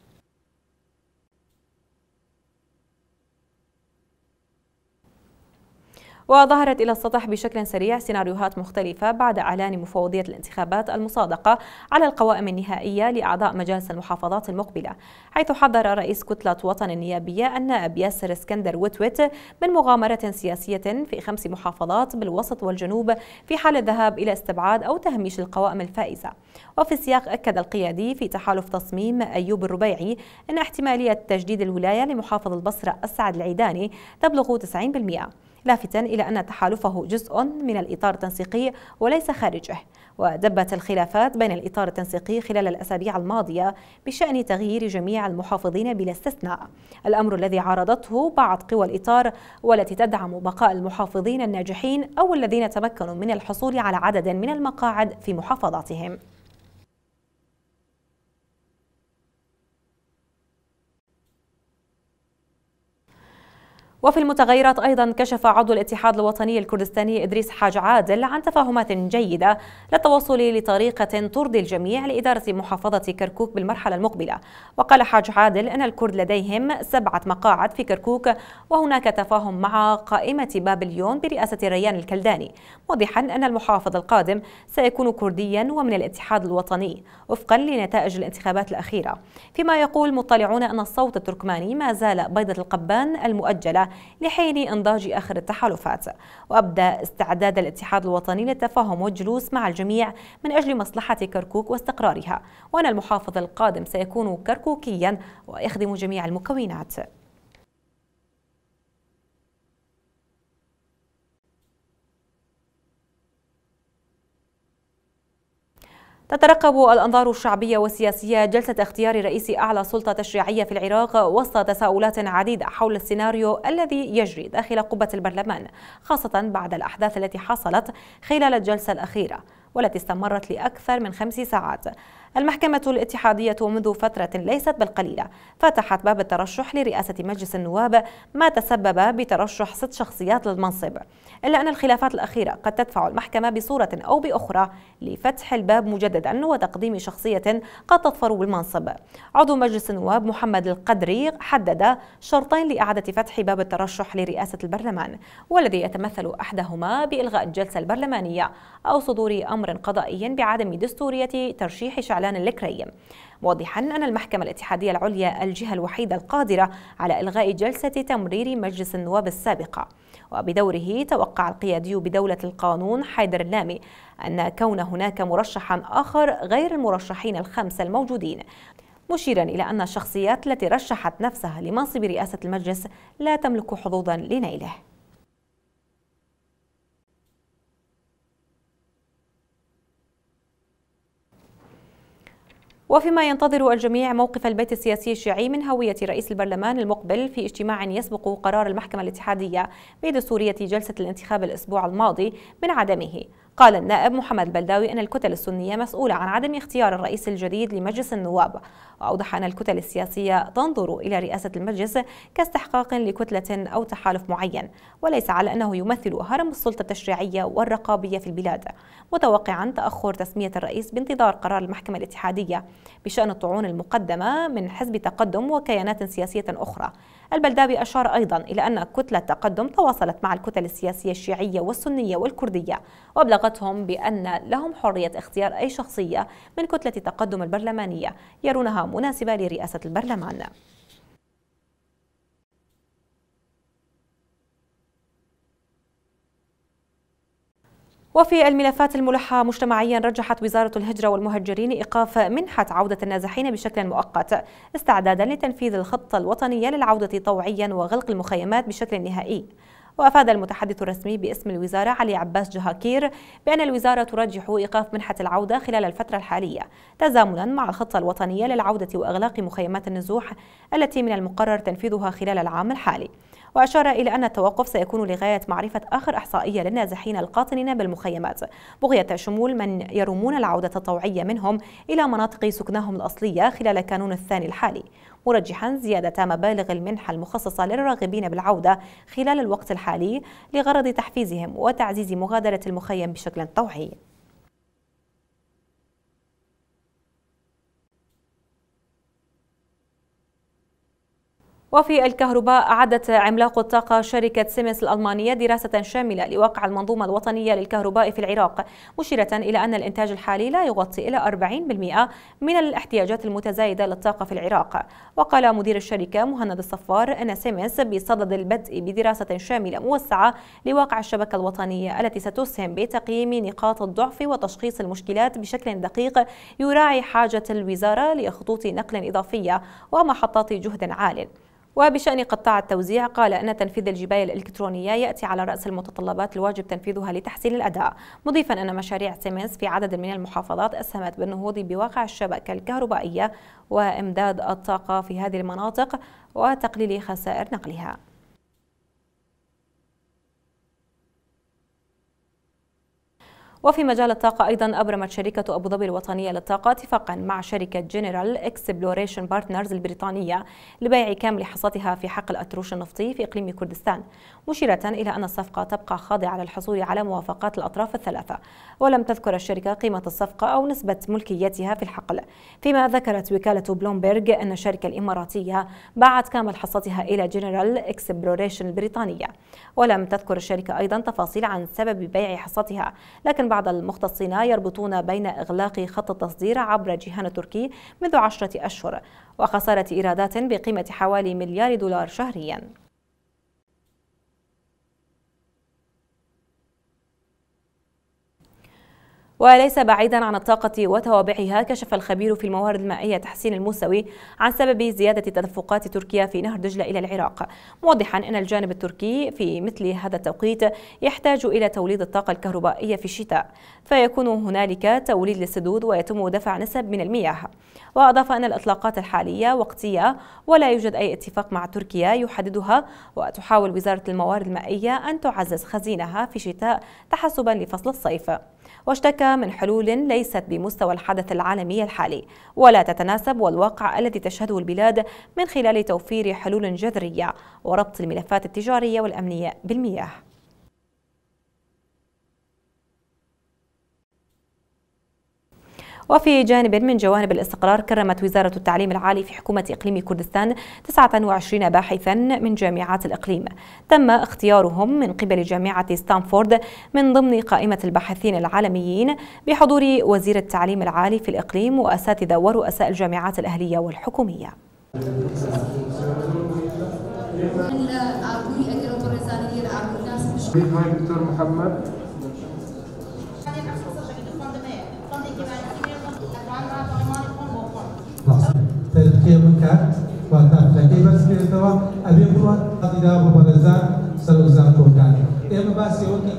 وظهرت إلى السطح بشكل سريع سيناريوهات مختلفة بعد إعلان مفوضية الانتخابات المصادقة على القوائم النهائية لأعضاء مجالس المحافظات المقبلة، حيث حذر رئيس كتلة وطن النيابية النائب ياسر اسكندر وتوت من مغامرة سياسية في 5 محافظات بالوسط والجنوب في حال الذهاب إلى استبعاد أو تهميش القوائم الفائزة. وفي السياق أكد القيادي في تحالف تصميم أيوب الربيعي أن احتمالية تجديد الولاية لمحافظ البصرة أسعد العيداني تبلغ 90%، لافتا إلى أن تحالفه جزء من الإطار التنسيقي وليس خارجه. ودبت الخلافات بين الإطار التنسيقي خلال الأسابيع الماضية بشأن تغيير جميع المحافظين بلا استثناء، الأمر الذي عارضته بعض قوى الإطار والتي تدعم بقاء المحافظين الناجحين أو الذين تمكنوا من الحصول على عدد من المقاعد في محافظاتهم. وفي المتغيرات أيضا كشف عضو الاتحاد الوطني الكردستاني إدريس حاج عادل عن تفاهمات جيدة للتوصل لطريقة ترضي الجميع لإدارة محافظة كركوك بالمرحلة المقبلة. وقال حاج عادل أن الكرد لديهم 7 مقاعد في كركوك، وهناك تفاهم مع قائمة بابليون برئاسة ريان الكلداني، موضحا أن المحافظ القادم سيكون كرديا ومن الاتحاد الوطني وفقا لنتائج الانتخابات الأخيرة. فيما يقول مطلعون أن الصوت التركماني ما زال بيضة القبان المؤجلة لحين إنضاج آخر التحالفات. وأبدى استعداد الاتحاد الوطني للتفاهم والجلوس مع الجميع من أجل مصلحة كركوك واستقرارها، وأن المحافظ القادم سيكون كركوكيا ويخدم جميع المكونات. تترقب الأنظار الشعبية والسياسية جلسة اختيار رئيس أعلى سلطة تشريعية في العراق وسط تساؤلات عديدة حول السيناريو الذي يجري داخل قبة البرلمان، خاصة بعد الأحداث التي حصلت خلال الجلسة الأخيرة والتي استمرت لأكثر من 5 ساعات. المحكمة الاتحادية منذ فترة ليست بالقليلة فتحت باب الترشح لرئاسة مجلس النواب، ما تسبب بترشح 6 شخصيات للمنصب، إلا أن الخلافات الأخيرة قد تدفع المحكمة بصورة أو بأخرى لفتح الباب مجددا وتقديم شخصية قد تظفر بالمنصب. عضو مجلس النواب محمد القدري حدد شرطين لإعادة فتح باب الترشح لرئاسة البرلمان، والذي يتمثل أحدهما بإلغاء الجلسة البرلمانية أو صدور أمر قضائي بعدم دستورية ترشيح شعلان الكري، موضحا أن المحكمة الاتحادية العليا الجهة الوحيدة القادرة على إلغاء جلسة تمرير مجلس النواب السابقة. وبدوره توقع القيادي بدولة القانون حيدر اللامي أن كون هناك مرشحا آخر غير المرشحين ال5 الموجودين، مشيرا إلى أن الشخصيات التي رشحت نفسها لمنصب رئاسة المجلس لا تملك حظوظا لنيله. وفيما ينتظر الجميع موقف البيت السياسي الشيعي من هوية رئيس البرلمان المقبل في اجتماع يسبق قرار المحكمة الاتحادية بدستورية جلسة الانتخاب الأسبوع الماضي من عدمه، قال النائب محمد البلداوي أن الكتل السنية مسؤولة عن عدم اختيار الرئيس الجديد لمجلس النواب، وأوضح أن الكتل السياسية تنظر إلى رئاسة المجلس كاستحقاق لكتلة أو تحالف معين، وليس على أنه يمثل هرم السلطة التشريعية والرقابية في البلاد، متوقعا تأخر تسمية الرئيس بانتظار قرار المحكمة الاتحادية بشأن الطعون المقدمة من حزب تقدم وكيانات سياسية أخرى. البلداوي أشار أيضا إلى أن كتلة تقدم تواصلت مع الكتل السياسية الشيعية والسنية والكردية، وأبلغتهم بأن لهم حرية اختيار أي شخصية من كتلة تقدم البرلمانية يرونها مناسبة لرئاسة البرلمان. وفي الملفات الملحة مجتمعيا، رجحت وزارة الهجرة والمهجرين إيقاف منحة عودة النازحين بشكل مؤقت استعدادا لتنفيذ الخطة الوطنية للعودة طوعيا وغلق المخيمات بشكل نهائي. وأفاد المتحدث الرسمي باسم الوزارة علي عباس جهاكير بأن الوزارة ترجح إيقاف منحة العودة خلال الفترة الحالية تزامنا مع الخطة الوطنية للعودة وإغلاق مخيمات النزوح التي من المقرر تنفيذها خلال العام الحالي. وأشار إلى أن التوقف سيكون لغاية معرفة آخر إحصائية للنازحين القاطنين بالمخيمات بغية شمول من يرومون العودة الطوعية منهم إلى مناطق سكنهم الأصلية خلال كانون الثاني الحالي، مرجحا زيادة مبالغ المنحة المخصصة للراغبين بالعودة خلال الوقت الحالي لغرض تحفيزهم وتعزيز مغادرة المخيم بشكل طوعي. وفي الكهرباء، أعدت عملاق الطاقة شركة سيمنز الألمانية دراسة شاملة لواقع المنظومة الوطنية للكهرباء في العراق، مشيرة إلى أن الإنتاج الحالي لا يغطي إلى 40% من الاحتياجات المتزايدة للطاقة في العراق. وقال مدير الشركة مهند الصفار أن سيمنز بصدد البدء بدراسة شاملة موسعة لواقع الشبكة الوطنية التي ستسهم بتقييم نقاط الضعف وتشخيص المشكلات بشكل دقيق يراعي حاجة الوزارة لخطوط نقل إضافية ومحطات جهد عال. وبشأن قطاع التوزيع، قال أن تنفيذ الجباية الإلكترونية يأتي على رأس المتطلبات الواجب تنفيذها لتحسين الأداء، مضيفا أن مشاريع سيمنز في عدد من المحافظات أسهمت بالنهوض بواقع الشبكة الكهربائية وإمداد الطاقة في هذه المناطق وتقليل خسائر نقلها. وفي مجال الطاقة أيضا، أبرمت شركة أبو ظبي الوطنية للطاقة اتفاقا مع شركة جنرال إكسبلوريشن بارتنرز البريطانية لبيع كامل حصتها في حقل الأتروش النفطي في إقليم كردستان، مشيرة إلى أن الصفقة تبقى خاضعة للحصول على موافقات الأطراف الثلاثة. ولم تذكر الشركة قيمة الصفقة أو نسبة ملكيتها في الحقل، فيما ذكرت وكالة بلومبرج أن الشركة الإماراتية باعت كامل حصتها إلى جنرال إكسبلوريشن البريطانية. ولم تذكر الشركة أيضا تفاصيل عن سبب بيع حصتها، لكن بعض المختصين يربطون بين إغلاق خط التصدير عبر جيهان التركي منذ 10 أشهر وخسارة إيرادات بقيمة حوالي $1 مليار شهريا. وليس بعيدا عن الطاقة وتوابعها، كشف الخبير في الموارد المائية تحسين الموسوي عن سبب زيادة تدفقات تركيا في نهر دجلة إلى العراق، موضحا أن الجانب التركي في مثل هذا التوقيت يحتاج إلى توليد الطاقة الكهربائية في الشتاء، فيكون هنالك توليد للسدود ويتم دفع نسب من المياه. وأضاف أن الإطلاقات الحالية وقتية ولا يوجد أي اتفاق مع تركيا يحددها، وتحاول وزارة الموارد المائية أن تعزز خزينها في الشتاء تحسبا لفصل الصيف. واشتكى من حلول ليست بمستوى الحدث العالمي الحالي ولا تتناسب والواقع الذي تشهده البلاد من خلال توفير حلول جذرية وربط الملفات التجارية والأمنية بالمياه. وفي جانب من جوانب الاستقرار، كرمت وزارة التعليم العالي في حكومة إقليم كردستان 29 باحثا من جامعات الإقليم تم اختيارهم من قبل جامعة ستانفورد من ضمن قائمة الباحثين العالميين بحضور وزير التعليم العالي في الإقليم وأساتذة ورؤساء الجامعات الأهلية والحكومية. دكتور محمد تلقي مكات وتلقي بس كده أبي بروح هذا أبو برزان سلوزان كوكان إيه بس يوكي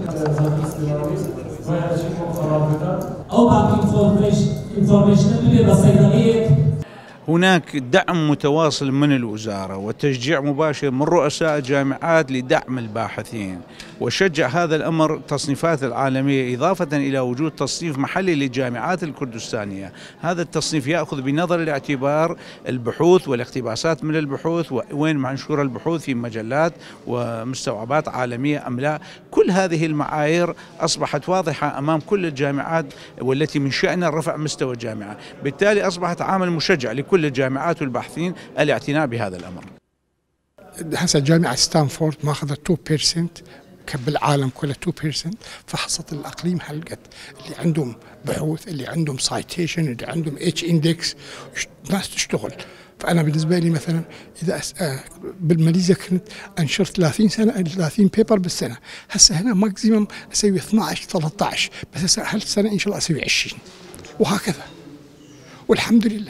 أو باقي information اللي بصيدلية. هناك دعم متواصل من الوزارة وتشجيع مباشر من رؤساء الجامعات لدعم الباحثين، وشجع هذا الأمر التصنيفات العالمية إضافة إلى وجود تصنيف محلي للجامعات الكردستانية. هذا التصنيف يأخذ بنظر الاعتبار البحوث والاقتباسات من البحوث وين منشور البحوث في مجلات ومستوعبات عالمية أم لا. كل هذه المعايير أصبحت واضحة أمام كل الجامعات والتي من شأنها رفع مستوى الجامعة، بالتالي أصبحت عامل مشجع لكل الجامعات والباحثين الاعتناء بهذا الأمر. هسه جامعة ستانفورد ماخذة 2% بالعالم كله 2%، فحصت الأقليم هالقد اللي عندهم بحوث، اللي عندهم سايتيشن، اللي عندهم اتش اندكس، ناس تشتغل. فأنا بالنسبة لي مثلا إذا بالماليزيا كنت أنشر 30 بيبر بالسنة، هسه هنا ماكسيمم أسوي 12 13، بس هسه هالسنة إن شاء الله أسوي 20 وهكذا، والحمد لله.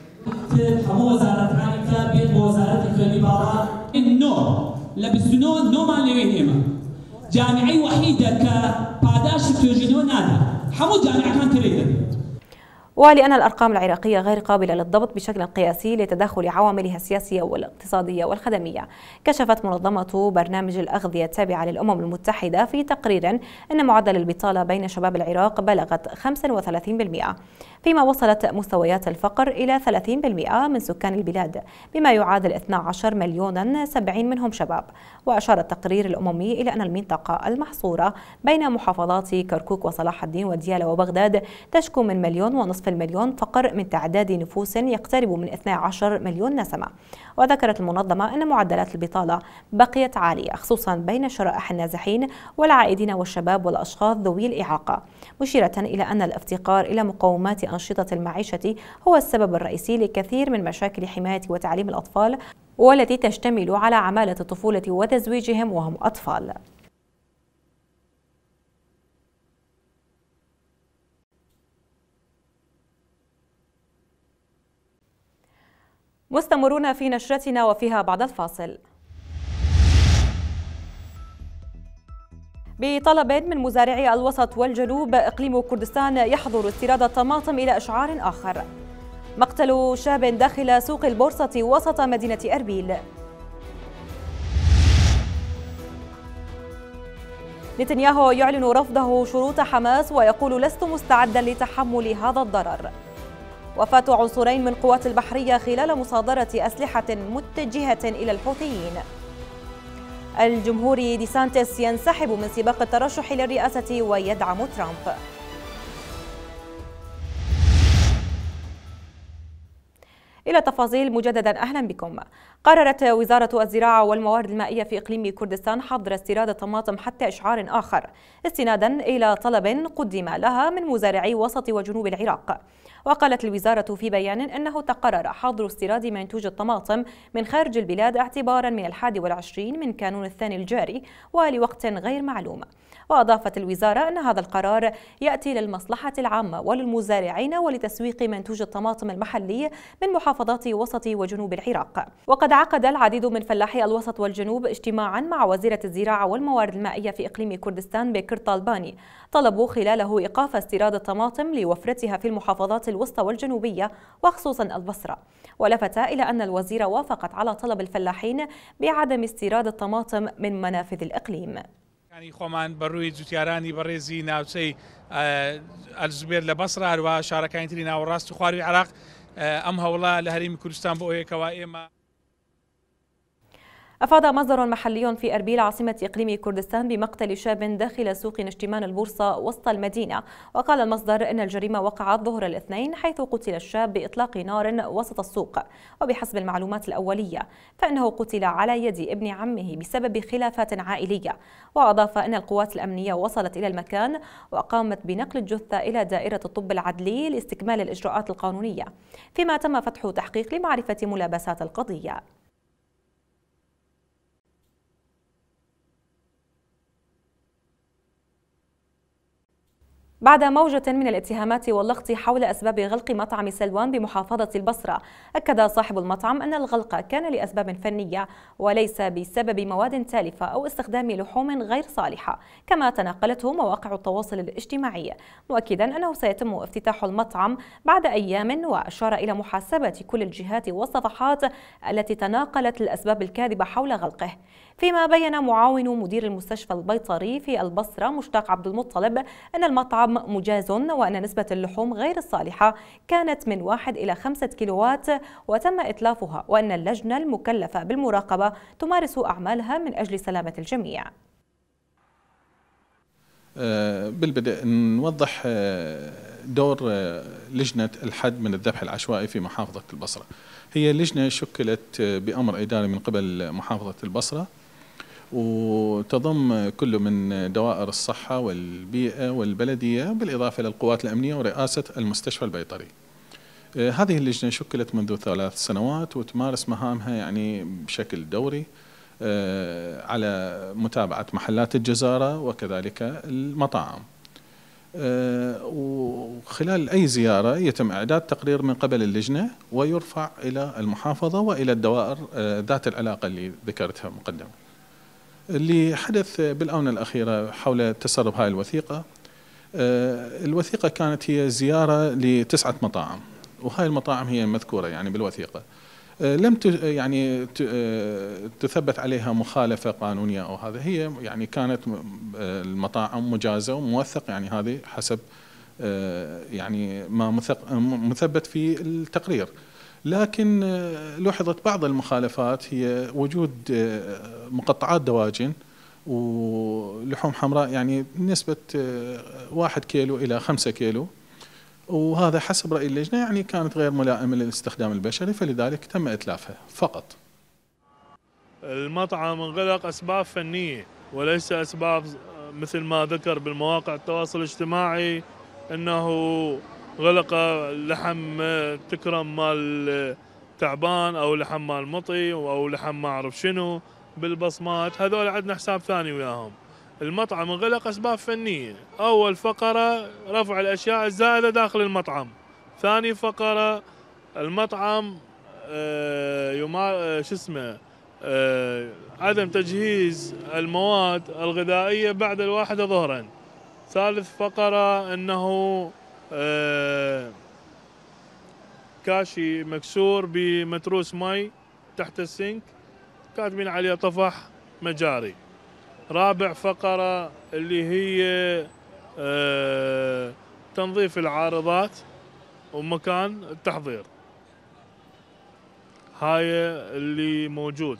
لبسنون نوما لوينيما جامعي وحيدة كباداش بتوجدون هذا حمو جامعة كان تريد. ولأن الأرقام العراقية غير قابلة للضبط بشكل قياسي لتداخل عواملها السياسية والاقتصادية والخدمية، كشفت منظمة برنامج الأغذية التابعة للأمم المتحدة في تقرير أن معدل البطالة بين شباب العراق بلغت 35%، فيما وصلت مستويات الفقر إلى 30% من سكان البلاد، بما يعادل 12 مليونا 70 منهم شباب. وأشار التقرير الأممي إلى أن المنطقة المحصورة بين محافظات كركوك وصلاح الدين وديالى وبغداد تشكو من 1.5 مليون فقر من تعداد نفوس يقترب من 12 مليون نسمة. وذكرت المنظمة أن معدلات البطالة بقيت عالية، خصوصا بين شرائح النازحين والعائدين والشباب والأشخاص ذوي الإعاقة، مشيرة إلى أن الافتقار إلى مقومات أنشطة المعيشة هو السبب الرئيسي لكثير من مشاكل حماية وتعليم الأطفال، والتي تشتمل على عمالة الطفولة وتزويجهم وهم أطفال. مستمرون في نشرتنا وفيها بعد الفاصل. بطلب من مزارعي الوسط والجنوب إقليم كردستان يحظر استيراد الطماطم إلى إشعار آخر. مقتل شاب داخل سوق البورصة وسط مدينة أربيل. نتنياهو يعلن رفضه شروط حماس ويقول لست مستعدا لتحمل هذا الضرر. وفاة عنصرين من قوات البحرية خلال مصادرة أسلحة متجهة إلى الحوثيين. الجمهوري دي سانتيس ينسحب من سباق الترشح للرئاسة ويدعم ترامب. إلى تفاصيل مجددا أهلا بكم. قررت وزارة الزراعة والموارد المائية في إقليم كردستان حظر استيراد الطماطم حتى إشعار آخر، استنادا إلى طلب قدم لها من مزارعي وسط وجنوب العراق. وقالت الوزارة في بيان أنه تقرر حظر استيراد منتوج الطماطم من خارج البلاد اعتبارا من 21 من كانون الثاني الجاري ولوقت غير معلوم. وأضافت الوزارة أن هذا القرار يأتي للمصلحة العامة وللمزارعين ولتسويق منتوج الطماطم المحلي من محافظات وسط وجنوب العراق. وقد عقد العديد من فلاحي الوسط والجنوب اجتماعا مع وزيرة الزراعة والموارد المائية في إقليم كردستان بكر طالباني، طلبوا خلاله إيقاف استيراد الطماطم لوفرتها في المحافظات الوسطى والجنوبية وخصوصا البصرة. ولفت إلى أن الوزيرة وافقت على طلب الفلاحين بعدم استيراد الطماطم من منافذ الإقليم. يعني خومان بروي زوتياراني بريزي ناوسي الزبير لبصرة وشاركين ترينا وراس تخاري العراق أم هؤلاء لهريم كردستان بؤية كوائم. أفاد مصدر محلي في أربيل عاصمة إقليم كردستان بمقتل شاب داخل سوق نشتمان البورصة وسط المدينة. وقال المصدر أن الجريمة وقعت ظهر الاثنين، حيث قتل الشاب بإطلاق نار وسط السوق. وبحسب المعلومات الأولية فإنه قتل على يد ابن عمه بسبب خلافات عائلية. وأضاف أن القوات الأمنية وصلت إلى المكان وقامت بنقل الجثة إلى دائرة الطب العدلي لاستكمال الإجراءات القانونية، فيما تم فتح تحقيق لمعرفة ملابسات القضية. بعد موجة من الاتهامات واللغط حول أسباب غلق مطعم سلوان بمحافظة البصرة، أكد صاحب المطعم أن الغلق كان لأسباب فنية وليس بسبب مواد تالفة أو استخدام لحوم غير صالحة، كما تناقلته مواقع التواصل الاجتماعي، مؤكدا أنه سيتم افتتاح المطعم بعد أيام. وأشار إلى محاسبة كل الجهات والصفحات التي تناقلت الأسباب الكاذبة حول غلقه. فيما بين معاون مدير المستشفى البيطري في البصرة مشتاق عبد المطلب أن المطعم مجاز، وأن نسبة اللحوم غير الصالحة كانت من 1 إلى 5 كيلوات وتم إتلافها، وأن اللجنة المكلفة بالمراقبة تمارس أعمالها من أجل سلامة الجميع. بالبدء نوضح دور لجنة الحد من الذبح العشوائي في محافظة البصرة. هي لجنة شكلت بأمر إداري من قبل محافظة البصرة، وتضم كل من دوائر الصحة والبيئة والبلدية بالإضافة للقوات الأمنية ورئاسة المستشفى البيطري. هذه اللجنة شكلت منذ 3 سنوات وتمارس مهامها يعني بشكل دوري على متابعة محلات الجزارة وكذلك المطاعم. وخلال أي زيارة يتم إعداد تقرير من قبل اللجنة ويرفع إلى المحافظة وإلى الدوائر ذات العلاقة اللي ذكرتها مقدما. اللي حدث بالآونة الأخيرة حول تسرب هاي الوثيقة، الوثيقة كانت هي زيارة ل9 مطاعم، وهاي المطاعم هي المذكورة يعني بالوثيقة. لم يعني تثبت عليها مخالفة قانونية أو هذا، هي يعني كانت المطاعم مجازة وموثق، يعني هذه حسب يعني ما مثبت في التقرير. لكن لوحظت بعض المخالفات هي وجود مقطعات دواجن ولحوم حمراء يعني نسبة 1 كيلو إلى 5 كيلو، وهذا حسب رأي اللجنة يعني كانت غير ملائمة للاستخدام البشري، فلذلك تم إتلافها فقط. المطعم انغلق أسباب فنية وليس أسباب مثل ما ذكر بالمواقع التواصل الاجتماعي أنه غلق لحم تكرم مال تعبان أو لحم مال مطي أو لحم ما أعرف شنو بالبصمات. هذول عندنا حساب ثاني وياهم. المطعم انغلق أسباب فنية. أول فقرة رفع الأشياء الزائدة داخل المطعم. ثاني فقرة المطعم عدم تجهيز المواد الغذائية بعد 1 ظهرا. ثالث فقرة أنه كاشي مكسور بمتروس مي تحت السنك كاتبين عليه طفح مجاري. رابع فقرة اللي هي تنظيف العارضات ومكان التحضير. هاي اللي موجود.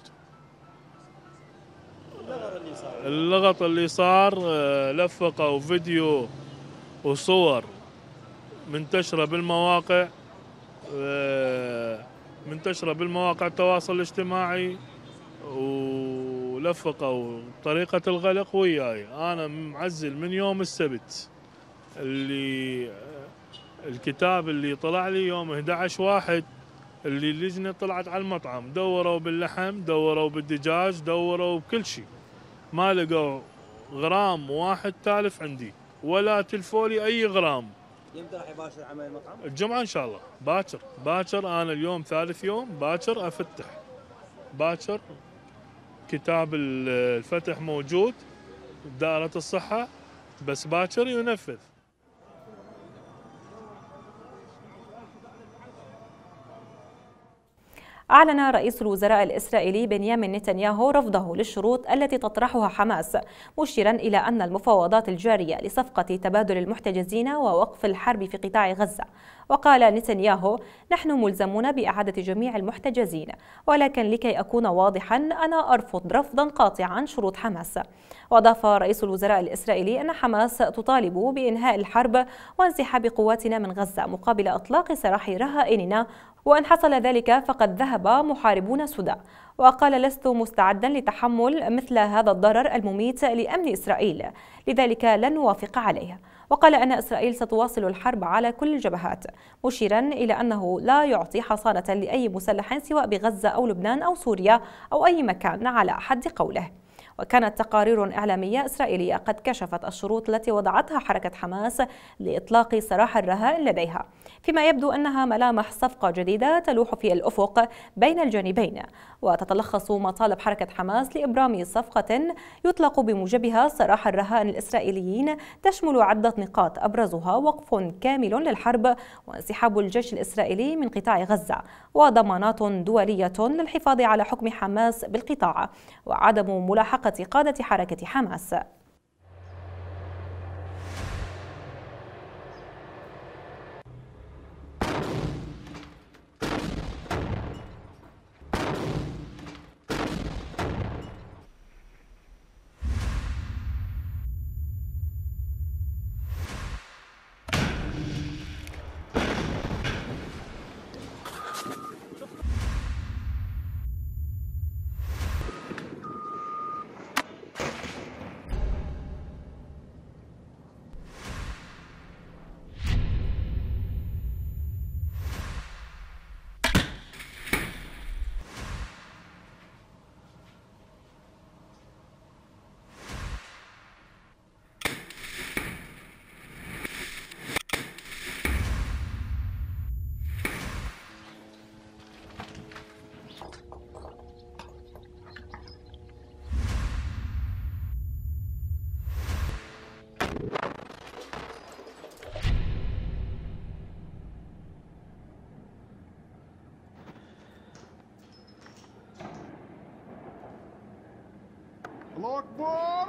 اللغط اللي صار لفقوا فيديو وصور منتشرة بالمواقع التواصل الاجتماعي، ولفقوا طريقة الغلق وياي. أنا معزل من يوم السبت اللي الكتاب اللي طلع لي يوم 11/1 اللي اللجنة طلعت على المطعم، دوروا باللحم، دوروا بالدجاج، دوروا بكل شيء، ما لقوا غرام واحد تالف عندي ولا تلفوا لي أي غرام. يمتى راح يباشر عمل المطعم؟ الجمعة إن شاء الله. باكر أنا اليوم 3 يوم، باكر أفتح، باكر كتاب الفتح موجود دائرة الصحة، بس باكر ينفذ. أعلن رئيس الوزراء الإسرائيلي بنيامين نتنياهو رفضه للشروط التي تطرحها حماس، مشيرا إلى أن المفاوضات الجارية لصفقة تبادل المحتجزين ووقف الحرب في قطاع غزة. وقال نتنياهو: نحن ملزمون بإعادة جميع المحتجزين، ولكن لكي أكون واضحا أنا أرفض رفضا قاطعا شروط حماس. وأضاف رئيس الوزراء الإسرائيلي أن حماس تطالب بإنهاء الحرب وانسحاب قواتنا من غزة مقابل إطلاق سراح رهائننا، وإن حصل ذلك فقد ذهب محاربون سدى. وقال: لست مستعدا لتحمل مثل هذا الضرر المميت لأمن إسرائيل، لذلك لن نوافق عليه. وقال أن إسرائيل ستواصل الحرب على كل الجبهات، مشيرا إلى أنه لا يعطي حصانة لأي مسلح سواء بغزة أو لبنان أو سوريا أو أي مكان على حد قوله. وكانت تقارير إعلامية إسرائيلية قد كشفت الشروط التي وضعتها حركة حماس لإطلاق سراح الرهائن لديها، فيما يبدو أنها ملامح صفقة جديدة تلوح في الأفق بين الجانبين. وتتلخص مطالب حركة حماس لإبرام صفقة يطلق بموجبها سراح الرهائن الإسرائيليين تشمل عدة نقاط، أبرزها وقف كامل للحرب وانسحاب الجيش الإسرائيلي من قطاع غزة، وضمانات دولية للحفاظ على حكم حماس بالقطاع، وعدم ملاحقة قادة حركة حماس. الله أكبر.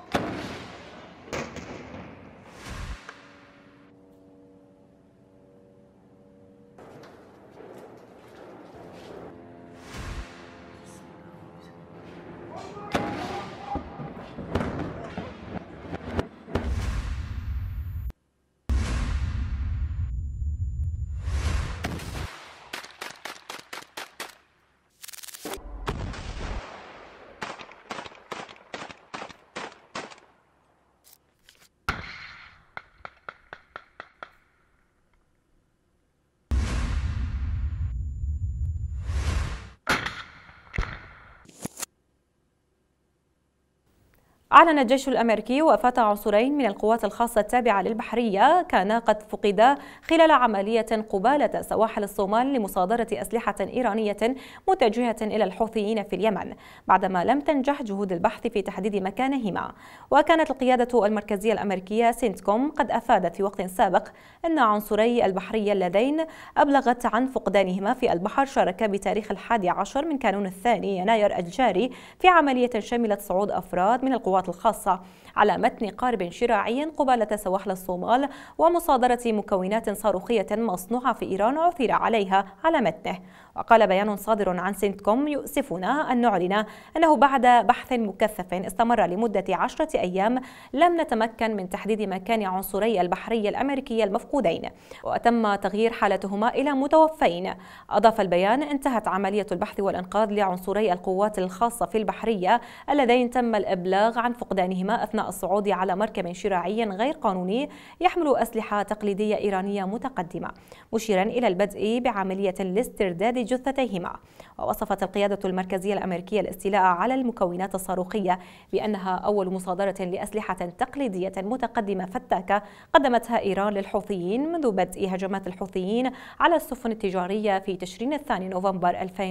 أعلن الجيش الأمريكي وفاة عنصرين من القوات الخاصة التابعة للبحرية كانا قد فقدا خلال عملية قبالة سواحل الصومال لمصادرة أسلحة إيرانية متجهة إلى الحوثيين في اليمن بعدما لم تنجح جهود البحث في تحديد مكانهما. وكانت القيادة المركزية الأمريكية سينتكوم قد أفادت في وقت سابق أن عنصري البحرية اللذين أبلغت عن فقدانهما في البحر شاركا بتاريخ 11 من كانون الثاني يناير الجاري في عملية شملت صعود أفراد من القوات الخاصة على متن قارب شراعي قبالة سواحل الصومال ومصادرة مكونات صاروخية مصنوعة في إيران عثر عليها على متنه. وقال بيان صادر عن سينتكوم: يؤسفنا أن نعلن أنه بعد بحث مكثف استمر لمدة 10 أيام لم نتمكن من تحديد مكان عنصري البحرية الأمريكية المفقودين وتم تغيير حالتهما إلى متوفين. أضاف البيان: انتهت عملية البحث والإنقاذ لعنصري القوات الخاصة في البحرية اللذين تم الإبلاغ عن فقدانهما أثناء الصعود على مركب شراعي غير قانوني يحمل أسلحة تقليدية إيرانية متقدمة، مشيرا إلى البدء بعملية لاسترداد جثتيهما. ووصفت القيادة المركزية الأمريكية الاستيلاء على المكونات الصاروخية بأنها أول مصادرة لأسلحة تقليدية متقدمة فتاكة قدمتها إيران للحوثيين منذ بدء هجمات الحوثيين على السفن التجارية في تشرين الثاني نوفمبر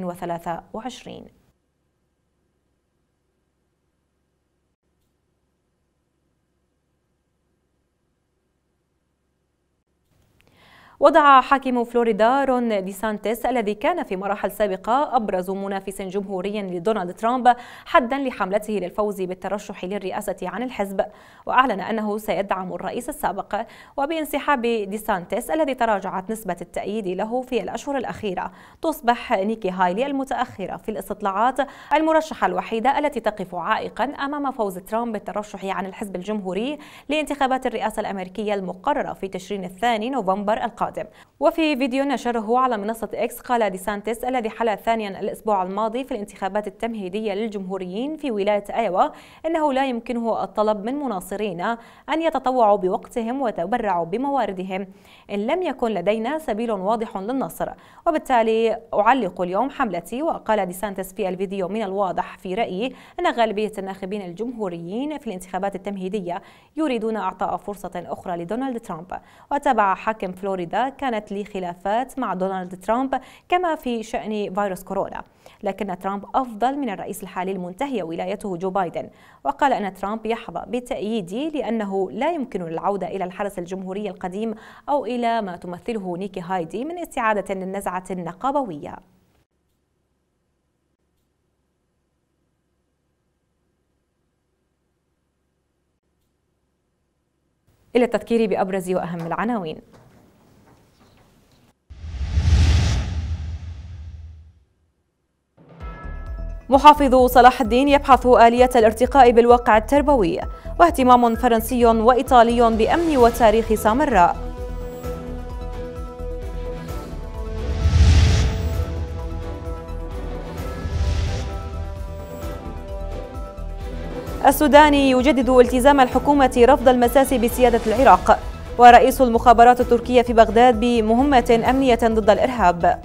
2023. وضع حاكم فلوريدا رون دي سانتيس الذي كان في مراحل سابقة أبرز منافس جمهوري لدونالد ترامب حدا لحملته للفوز بالترشح للرئاسة عن الحزب، وأعلن أنه سيدعم الرئيس السابق. وبانسحاب دي سانتيس الذي تراجعت نسبة التأييد له في الأشهر الأخيرة، تصبح نيكي هايلي المتأخرة في الاستطلاعات المرشحة الوحيدة التي تقف عائقا أمام فوز ترامب بالترشح عن الحزب الجمهوري لانتخابات الرئاسة الأمريكية المقررة في تشرين الثاني نوفمبر القادم. وفي فيديو نشره على منصة إكس قال دي سانتيس الذي حل ثانيا الأسبوع الماضي في الانتخابات التمهيدية للجمهوريين في ولاية أيوا إنه لا يمكنه الطلب من مناصرين أن يتطوعوا بوقتهم ويتبرعوا بمواردهم إن لم يكن لدينا سبيل واضح للنصر، وبالتالي أعلق اليوم حملتي. وقال دي سانتيس في الفيديو: من الواضح في رأيي أن غالبية الناخبين الجمهوريين في الانتخابات التمهيدية يريدون إعطاء فرصة أخرى لدونالد ترامب. وتابع حاكم فلوريدا: كانت لي خلافات مع دونالد ترامب كما في شأن فيروس كورونا، لكن ترامب أفضل من الرئيس الحالي المنتهي ولايته جو بايدن. وقال أن ترامب يحظى بتأييدي لأنه لا يمكن العودة إلى الحرس الجمهوري القديم أو إلى ما تمثله نيكي هايلي من استعادة للنزعة النقابوية. إلى التذكير بأبرز وأهم العناوين. محافظ صلاح الدين يبحث آلية الارتقاء بالواقع التربوي، واهتمام فرنسي وإيطالي بأمن وتاريخ سامراء. السوداني يجدد التزام الحكومة رفض المساس بسيادة العراق، ورئيس المخابرات التركية في بغداد بمهمة أمنية ضد الإرهاب.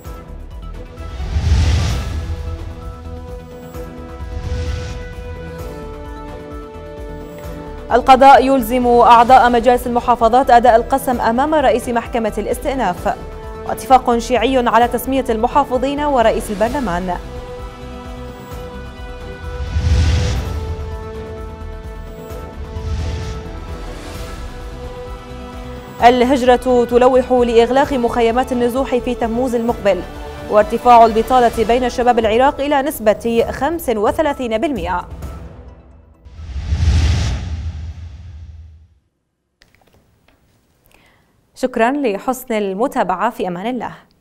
القضاء يلزم أعضاء مجالس المحافظات أداء القسم أمام رئيس محكمة الاستئناف، واتفاق شيعي على تسمية المحافظين ورئيس البرلمان. الهجرة تلوح لإغلاق مخيمات النزوح في تموز المقبل، وارتفاع البطالة بين شباب العراق إلى نسبة 35%. شكرا لحسن المتابعة، في أمان الله.